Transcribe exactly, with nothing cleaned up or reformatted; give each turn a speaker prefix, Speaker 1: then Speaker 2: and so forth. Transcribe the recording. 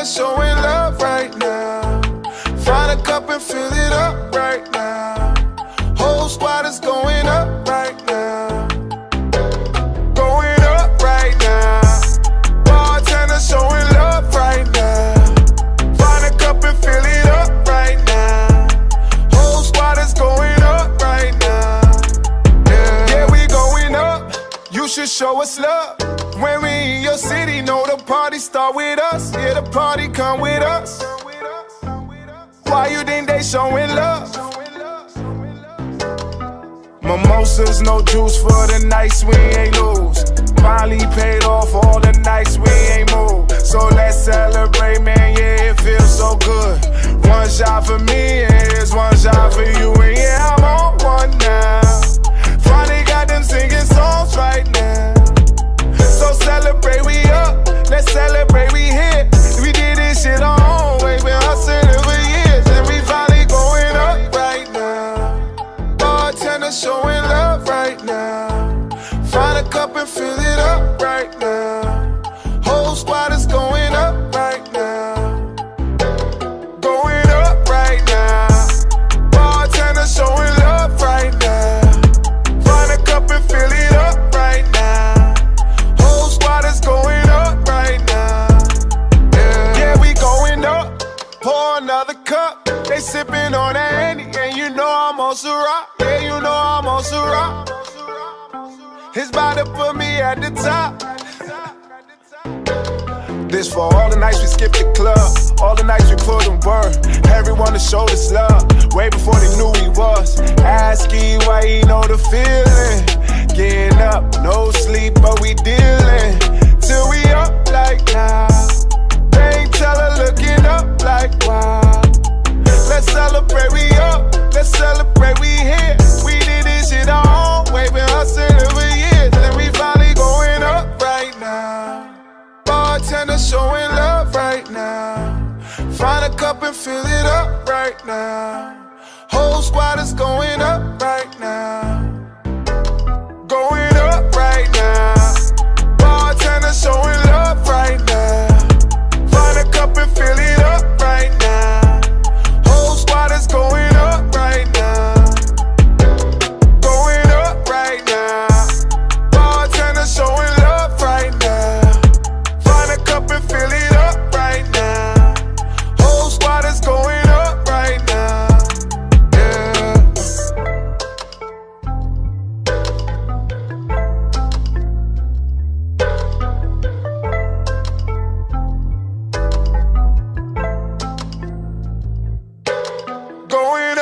Speaker 1: Bartender showing love right now. Find a cup and fill it up right now. Whole squad is going up right now. Going up right now. Bartender showing love right now. Find a cup and fill it up right now. Whole squad is going up right now. Yeah, yeah, we going up. You should show us love. When we in your city, know the party start with us. Yeah, the party come with us. Why you think they showing love? Mimosas, no juice for the nights we ain't lose. Molly paid off all the nights we ain't moved. So let's celebrate, man, yeah, it feels so good. One shot for me, and here's one shot for you. And yeah, I'm on one now. Finally got them singing songs right now. So celebrate, we up. Let's celebrate, we here. We did this shit our own way. Been hustling for years, and we finally going up right now. Bartender showing love right now. Find a cup and fill it up right now. Whole squad is going up right now. Going up right now. Bartender showing love right now. Find a cup and fill it up right now. Whole squad is going up right now. Yeah, yeah, we going up. Pour another cup. They sipping on that Henny, and you know I'm on Ciroc. Yeah, you know I'm on Ciroc. It's about to put me at the top. This for all the nights we skipped the club, all the nights we put in work. Everyone to show us love, way before they knew we was. Asking why he know the feeling. Getting up, no sleep, but we dealing. Till we up like now. They ain't tell her looking up like wow. Let's celebrate, we up. Let's celebrate, we here. We did this shit our own way, been hustling for years, and we finally going up right now. Bartender showing love right now. Find a cup and fill it up right now. Whole squad is going up right now. Going up right now. Bartender showing love right now. Find a cup and fill it up right now. Whole squad is going up right now. Going up right now. Bartender showing love right now. Find a cup and fill it up right now. Whole squad is going up right now. Yeah. Going